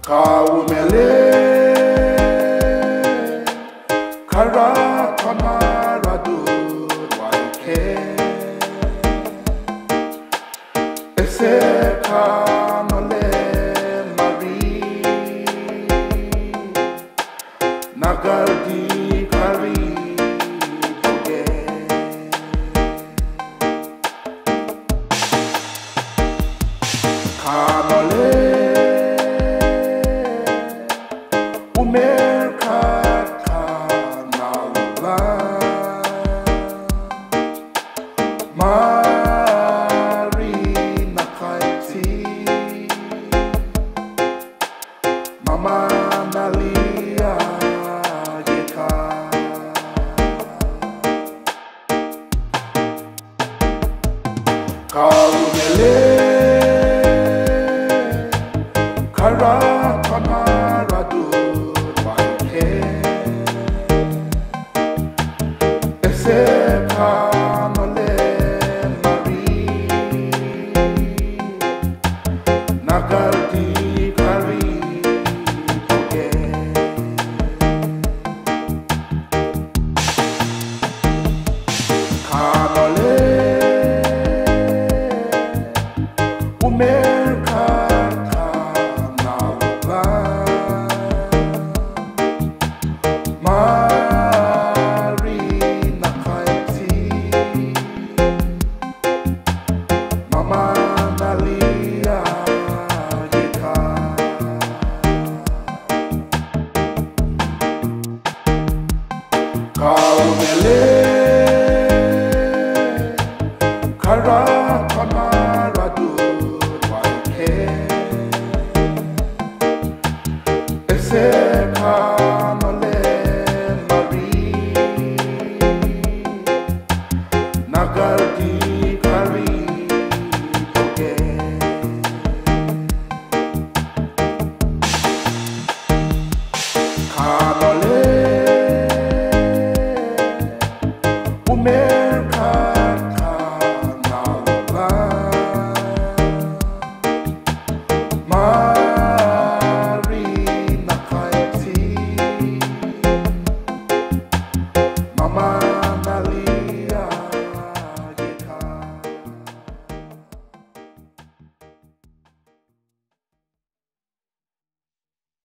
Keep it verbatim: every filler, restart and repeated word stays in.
Kaumele Kara Kamaradu Wanke Ese Kanole Marie Nagardi Kari Boge Kanole Umerkata nalula Mari nakaiti Mama NALI AGEKAR Kaumele Kara Kamaradu Ese Kanole Marie Nagardi Kari Boge Kanole Umerkata nalula Mari nakaiti Mama NALI AGEKAR Kaumele Kara Kamaradu Wanke Ese Kanole Nagardi Kari Boge Kanole Ume